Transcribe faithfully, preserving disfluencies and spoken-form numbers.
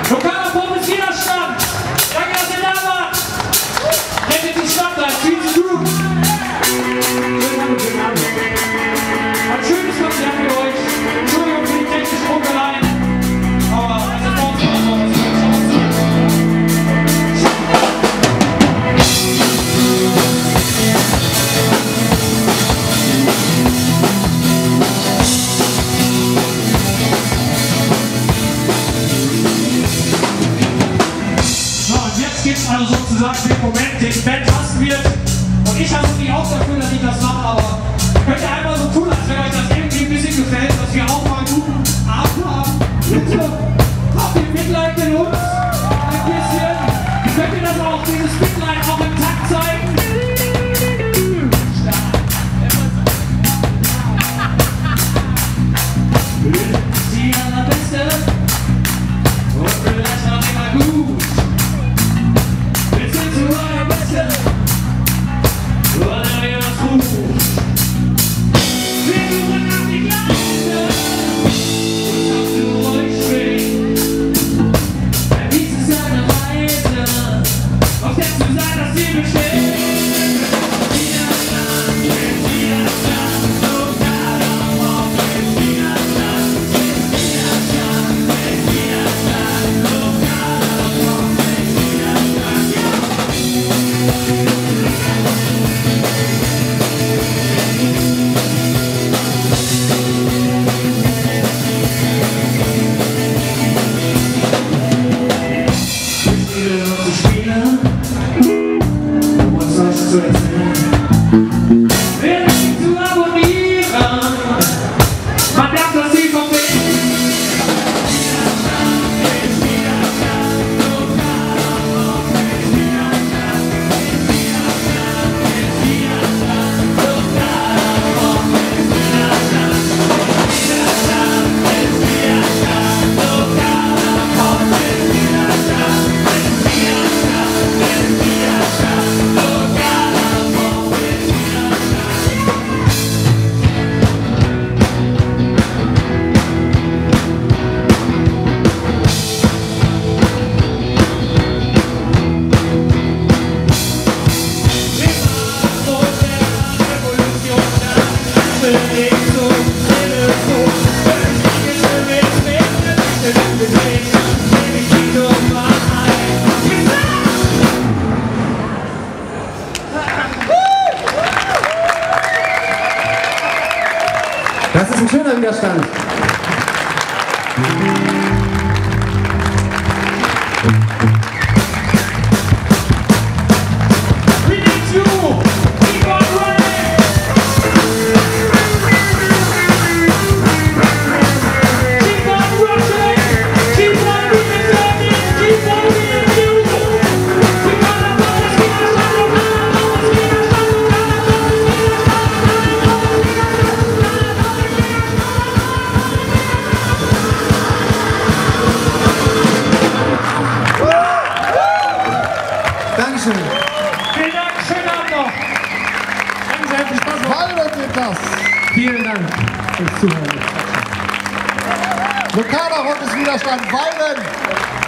Lokaler Widerstand. Danke, dass ihr da wart. Rettet die Stadt, das viel zu tun. Ein schönes Konzert für euch. Entschuldigung für die technischen Ruckeleien. Aber also bei uns war es noch was geht's also sozusagen den Moment, den die Band hassen wird. Und ich hasse mich auch dafür, dass ich das mache, aber könnt ihr einmal so tun, als wenn euch das irgendwie ein bisschen gefällt, dass wir auch mal einen guten Abend haben. Bitte, habt ihr Mitleid mit uns? Ein bisschen. Könnt ihr das auch, dieses Mitleid auch im Takt zeigen? Stark. Die allerbeste und vielleicht noch immer gut. Das ist ein schöner Widerstand. Dankeschön. Vielen Dank, schönen Abend noch. Danke sehr, viel Spaß noch. Walden wird das. Vielen Dank fürs Zuhören. Lokaler Rockes Widerstand, Walden.